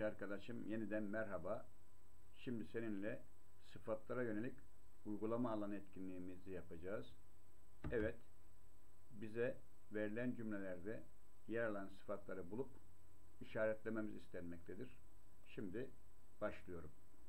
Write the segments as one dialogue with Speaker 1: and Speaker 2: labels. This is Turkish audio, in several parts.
Speaker 1: arkadaşım, yeniden merhaba. Şimdi seninle sıfatlara yönelik uygulama alanı etkinliğimizi yapacağız. Evet, bize verilen cümlelerde yer alan sıfatları bulup işaretlememiz istenmektedir. Şimdi başlıyorum.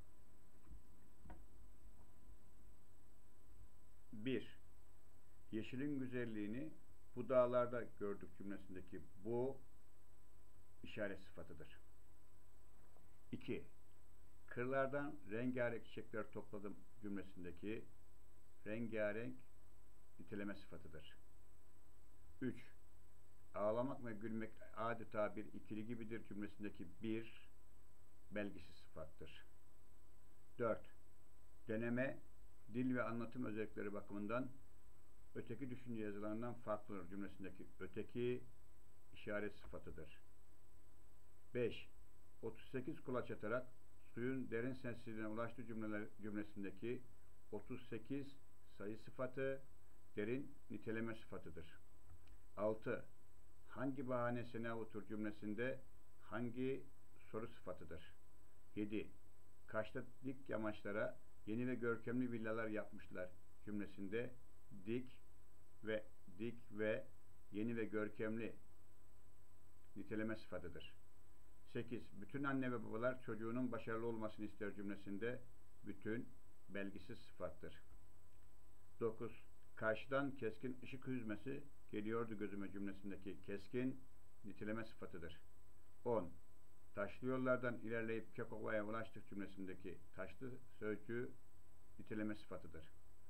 Speaker 1: 1. Yeşilin güzelliğini bu dağlarda gördük cümlesindeki bu işaret sıfatıdır. 2. Kırlardan rengarenk çiçekler topladım cümlesindeki rengarenk niteleme sıfatıdır. 3. Ağlamak ve gülmek adeta bir ikili gibidir cümlesindeki bir belgisi sıfattır. 4. Deneme, dil ve anlatım özellikleri bakımından öteki düşünce yazılarından farklıdır cümlesindeki öteki işaret sıfatıdır. 5. 38 kulaç atarak suyun derin sensizliğine ulaştığı cümlesindeki 38 sayı sıfatı derin niteleme sıfatıdır. 6. Hangi bahane seni avutur cümlesinde hangi soru sıfatıdır. 7. Kaş'ta dik yamaçlara yeni ve görkemli villalar yapmışlar cümlesinde dik ve yeni ve görkemli niteleme sıfatıdır. 8. Bütün anne ve babalar çocuğunun başarılı olmasını ister cümlesinde bütün belgisiz sıfattır. 9. Karşıdan keskin ışık hüzmesi geliyordu gözüme cümlesindeki keskin niteleme sıfatıdır. 10. Taşlı yollardan ilerleyip Kekova'ya ulaştık cümlesindeki taşlı sözcüğü niteleme sıfatıdır.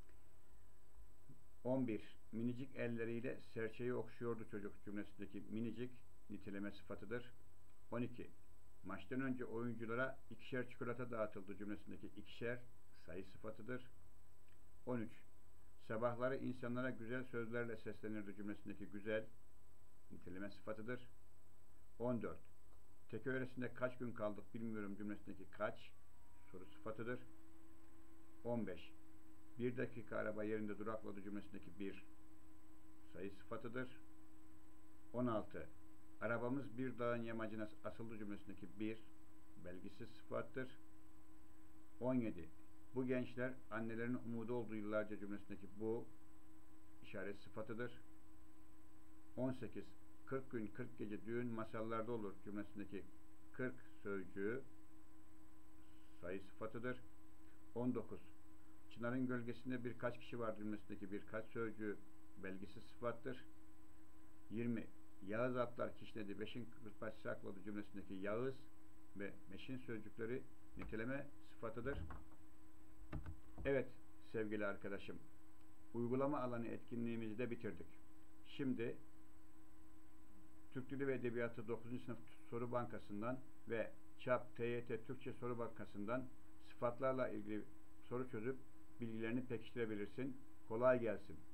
Speaker 1: 11. Minicik elleriyle serçeyi okşuyordu çocuk cümlesindeki minicik niteleme sıfatıdır. 12. Maçtan önce oyunculara ikişer çikolata dağıtıldı cümlesindeki ikişer sayı sıfatıdır. 13. Sabahları insanlara güzel sözlerle seslenirdi cümlesindeki güzel niteleme sıfatıdır. 14. Tek öğresinde kaç gün kaldık bilmiyorum cümlesindeki kaç soru sıfatıdır. 15. Bir dakika araba yerinde durakladı cümlesindeki bir sayı sıfatıdır. 16. Arabamız bir dağın yamacına asıldı cümlesindeki bir belgisiz sıfattır. 17. Bu gençler annelerin umudu olduğu yıllarca cümlesindeki bu işaret sıfatıdır. 18. 40 gün 40 gece düğün masallarda olur cümlesindeki 40 sözcüğü sayı sıfatıdır. 19. Çınarın gölgesinde birkaç kişi var cümlesindeki birkaç sözcüğü belgisiz sıfattır. 20. Yağız atlar kişnedi, beşin kırbaç sakladı cümlesindeki yağız ve meşin sözcükleri niteleme sıfatıdır. Evet sevgili arkadaşım, uygulama alanı etkinliğimizi de bitirdik. Şimdi Türk Dili ve Edebiyatı 9. sınıf soru bankasından ve ÇAP TYT Türkçe soru bankasından sıfatlarla ilgili soru çözüp bilgilerini pekiştirebilirsin. Kolay gelsin.